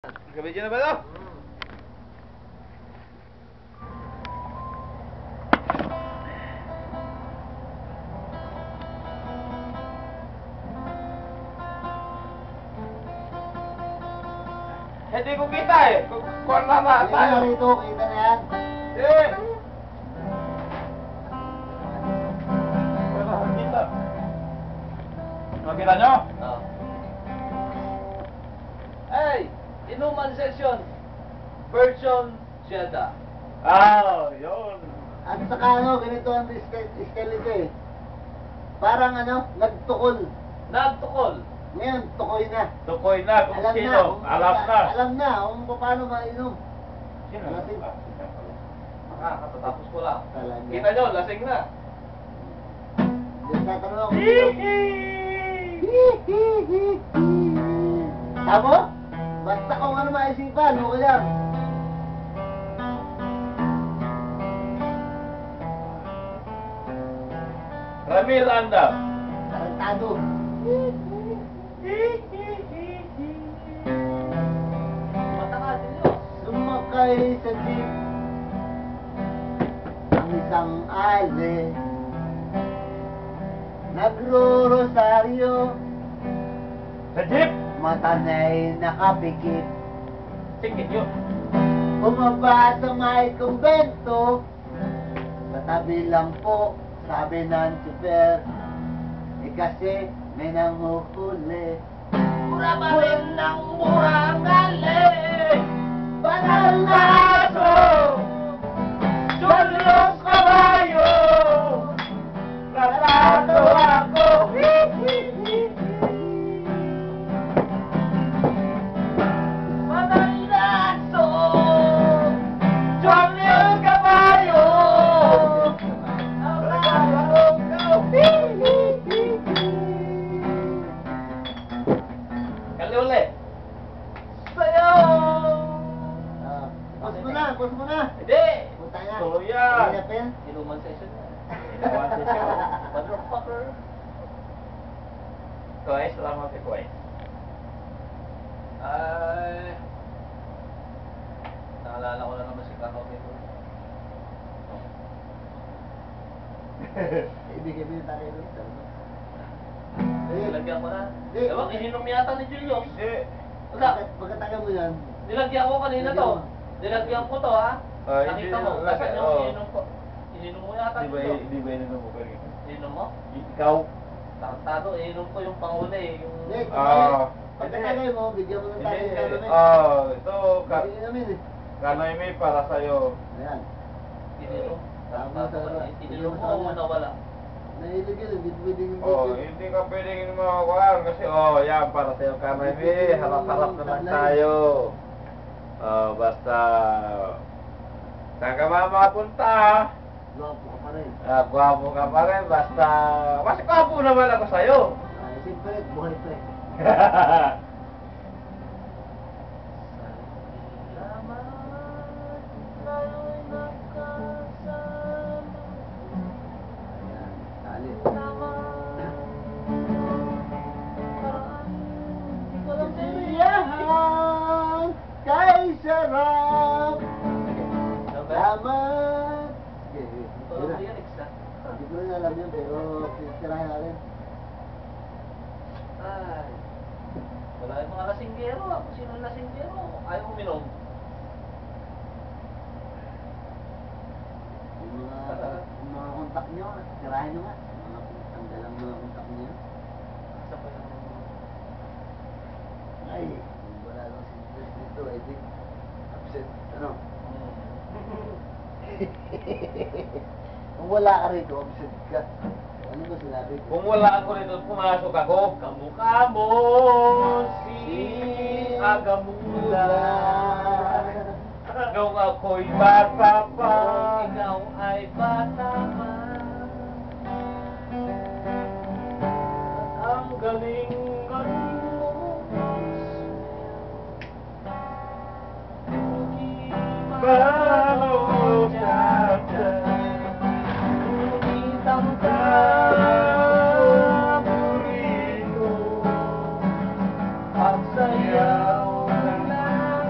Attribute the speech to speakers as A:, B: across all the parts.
A: Kabidyo na ba ito? Hindi ko kita eh. Kuwan na na tayo.
B: Rito, kita na yan.
A: Eh! Wala kang kita. Nakita nyo?
C: Oh. Hey! Inuman session. Version Jeddah.
A: Ah, yun.
B: At saka ganito ang skeleto eh. Parang nagtukol.
C: Nagtukol.
B: Ngayon, tukoy na.
A: Tukoy na kung
B: Alam
A: sino.
B: na.
A: Alam na.
B: Alam na kung paano mainom.
A: Sino?
B: Lasing.
C: Katatapos ko lang.
B: Talaga.
C: Kita nyo, lasing na.
B: Diyan tatanong ako. Tamo? Basta kung ano maisipan, okay lang.
A: Ramil Andam.
B: Tarantado.
C: Matanga din nyo.
B: Sumakay sa jeep ang isang ale. Nagro-rosaryo,
A: Sa jeep.
B: matanay nakapikit.
A: Singkit yun.
B: Bumaba sa may kumbento, sa tabi lang po, sabi ng super. Kasi may nanguhuli. Mura pa rin ng murang galing. Banal na aso, Julius Caballo, tratado ako. Banal na aso, Julius Caballo, tratado ako.
C: Kali ulit.
B: Sayo! Pause mo na.
C: Hindi.
B: Punta na.
A: So, yan.
B: Ano pa yan?
C: Inuman session na.
A: Inuman session.
C: Motherfucker.
A: Kuwais, salamat kay Kuwais.
C: Ay. Naalala ko na naman si Kano Mito.
B: Ibigay mo yung tayo dito.
C: Nilagyan ko na.
B: Hindi.
C: Ewan, ininom yata ni Julius.
A: Hindi.
C: Wala.
B: Pagkatagal mo yan,
C: Nilagyan ko kanina to. Nilagyan ko to ha.
A: Ah,
C: Nakita
A: hindi,
C: mo.
A: wala
C: Kasi
A: ka-
C: yung
A: oh.
C: ininom ko. Ininom mo yata
A: Di ba,
C: ito.
A: di ba yun mo kanina?
C: Ininom mo?
A: Ikaw?
C: Tarantado. Ininom ko yung panguli. Yung...
B: hindi,
A: Ah.
B: pagkatagal mo, bigyan mo ng tayo
A: Hindi.
B: ng namin.
A: Ito,
B: Bigyan namin eh.
A: Kanoy may para sa'yo.
B: Ayan.
C: Ininom.
B: Tama,
C: Tarantado.
B: tama.
C: Ininom ko o nawala.
B: Nahilig yun, hindi pwedeng
A: Hindi ka pwedeng makakuhaan kasi, yan, para sa'yo, Kanoy may, harap-harap naman tayo. Basta, saan ka ba mapunta?
B: Gwapo ka pa rin.
A: Gwapo ka pa rin, basta, mas gwapo naman ako sa'yo.
B: Ay, siyempre, buhay pa eh.
C: Salamat. Tayo'y nakasama.
B: Ayan, tali.
C: Walang
B: Siyahan kay sarap. Salamat. Hindi ko rin alam yun, pero sisirahin natin.
C: Ay. Wala yung mga lasinggero. Ako sino yung lasinggero? Ayaw uminom.
B: Yung mga kontak nyo, sirahin nyo nga. Tanggalan mga kontak nyo.
C: Asa pa yung...
B: Ay, kung wala lang si Chris dito, I think, upset, Kung wala ka rito, upset ka. Ano ba sinabi ko?
A: Kung wala ako rito, pumasok ako. Kamukha mo si Agamula. Nung ako'y bata pa.
C: Ikaw ay bata pa.
A: Ang galing-galing mo. Bago siya
C: Pagsayaw na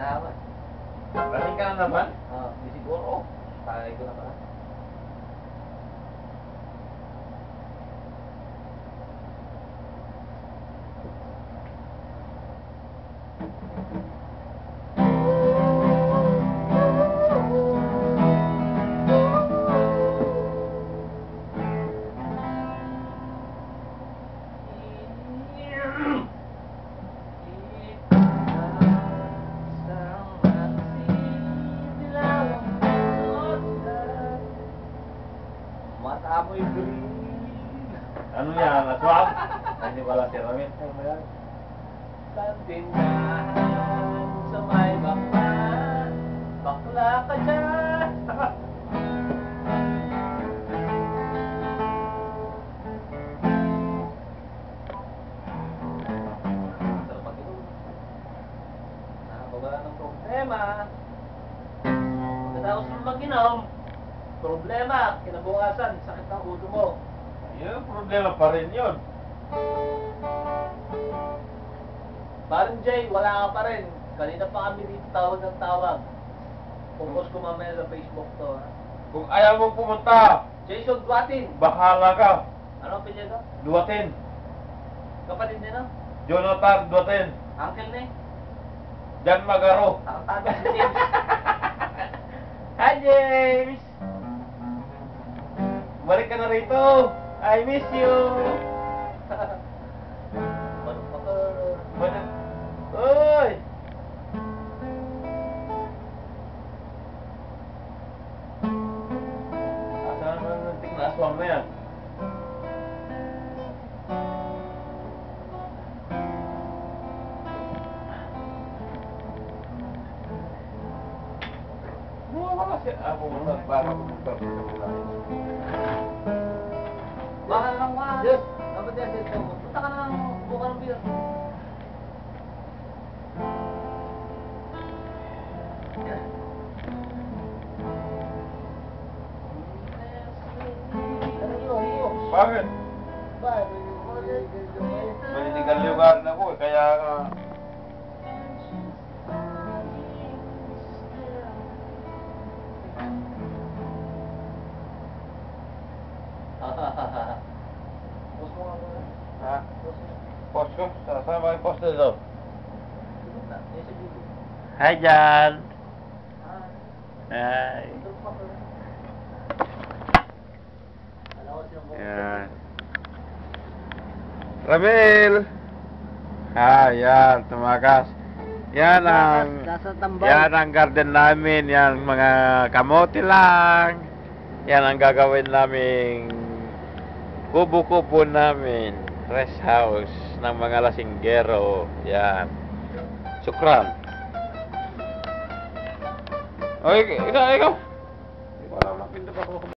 C: naman.
A: Lasing ka na naman?
C: Di siguro. Tagay ko na pala. Mata mo'y green.
A: Ano yan? Aswang? Ay, hindi pala si Ramin.
C: Ano yan? Tindahan sa may bakla. Bakla ka dyan. Sarap pag-inom. Nakakawala ng problema. Pagkatapos mo mag-inom, problema, kinabukasan, sakit ng ulo mo.
A: Yun, problema pa rin yun.
C: Parang Jay, wala ka pa rin. Kanina pa kami dito tawag ng tawag. Pupos ko mamaya sa Facebook to. Ha?
A: Kung ayaw mong pumunta,
C: Jason Duatin.
A: bahala ka.
C: Ano ang pinyo to?
A: Duwatin.
C: Kapatid niya no?
A: Jonathan Duwatin.
C: Uncle ni?
A: Jan Magaro.
C: Nakatago si James.
A: Hi, James! Balik ka na rito. I miss you.
C: Motherfucker.
A: Balik. Uy! Asan naman ang ting na aswang na yan? Buka kasi ako para pumunta sa kanila.
C: Mahal lang ka.
A: Yes.
C: Dapat yan, dito. Punta ka na lang, buka ng beer.
A: Bakit? Maninigal lugar na ko, kaya
C: Pus mo nga muna.
A: ha?
C: Pus mo.
A: Post ko? Saan ba yung post nito?
C: Sunod na. Yan si Bibi.
A: Hi, Jan!
C: Ah.
A: Hi!
C: Sunod pa pala. Alam ko silang
A: Yan. Ramil! Yan, tumakas. Yan ang garden namin, yan mga kamote lang. Yan ang gagawin naming kubo-kubo namin, rest house ng mga lasinggero. Yan. Sukran. Oy, ikaw. Wala lang pinto pa ko.